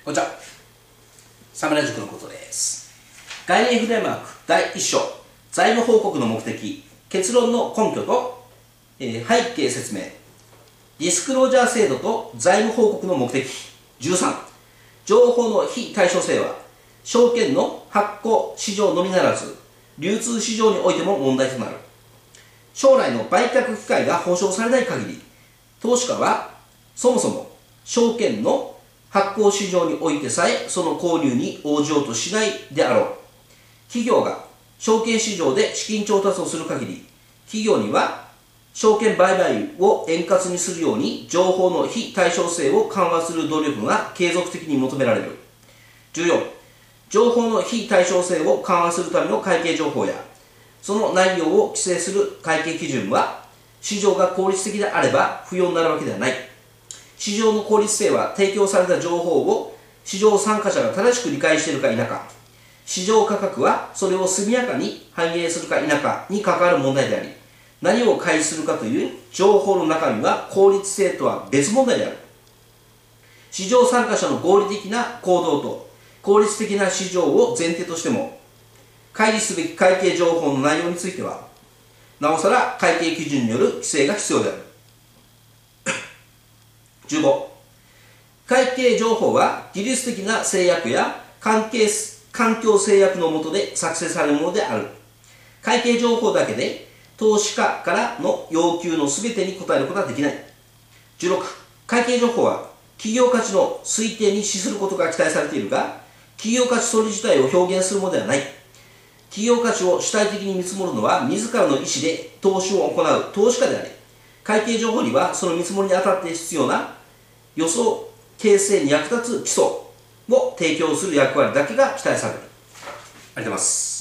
こんにちは。サムライ塾のことです。概念フレームワーク第1章、財務報告の目的、結論の根拠と、背景説明、ディスクロージャー制度と財務報告の目的。13、情報の非対称性は、証券の発行市場のみならず、流通市場においても問題となる。将来の売却機会が保証されない限り、投資家はそもそも証券の発行市場においてさえその購入に応じようとしないであろう。企業が証券市場で資金調達をする限り、企業には証券売買を円滑にするように情報の非対称性を緩和する努力が継続的に求められる。14、情報の非対称性を緩和するための会計情報や、その内容を規制する会計基準は、市場が効率的であれば不要になるわけではない。市場の効率性は提供された情報を市場参加者が正しく理解しているか否か、市場価格はそれを速やかに反映するか否かに関わる問題であり、何を開示するかという情報の中身は効率性とは別問題である。市場参加者の合理的な行動と効率的な市場を前提としても、開示すべき会計情報の内容については、なおさら会計基準による規制が必要である。15、会計情報は技術的な制約や環境制約の下で作成されるものである。会計情報だけで投資家からの要求の全てに応えることはできない。16、会計情報は企業価値の推定に資することが期待されているが、企業価値それ自体を表現するものではない。企業価値を主体的に見積もるのは自らの意思で投資を行う投資家であり、会計情報にはその見積もりにあたって必要な予想形成に役立つ基礎を提供する役割だけが期待される。ありがとうございます。